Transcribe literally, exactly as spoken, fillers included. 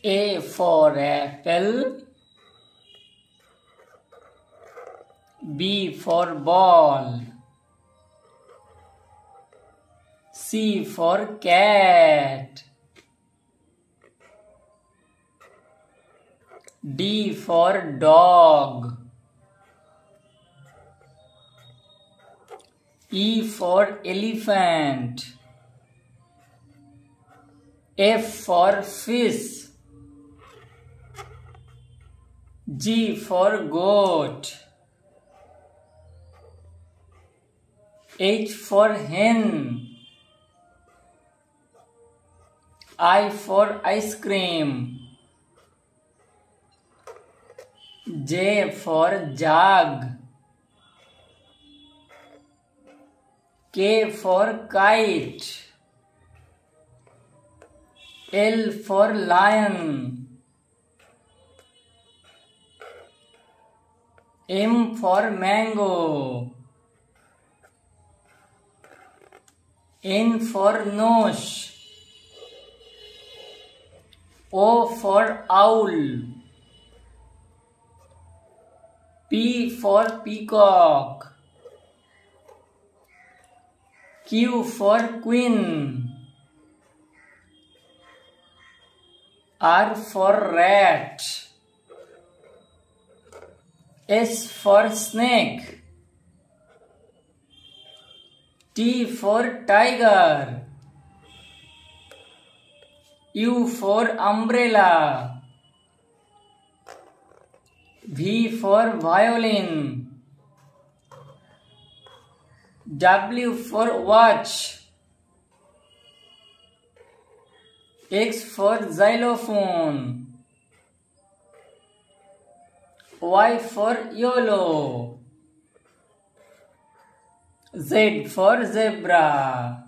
A for apple. B for ball. C for cat. D for dog. E for elephant. F for fish. G for goat. H for hen. I for ice cream. J for jug. K for kite. L for lion. M for mango. N for nose. O for owl. P for peacock. Q for queen. R for rat. S for snake. T for tiger. U for umbrella. V for violin. W for watch. X for xylophone. Y for YOLO. Z for zebra.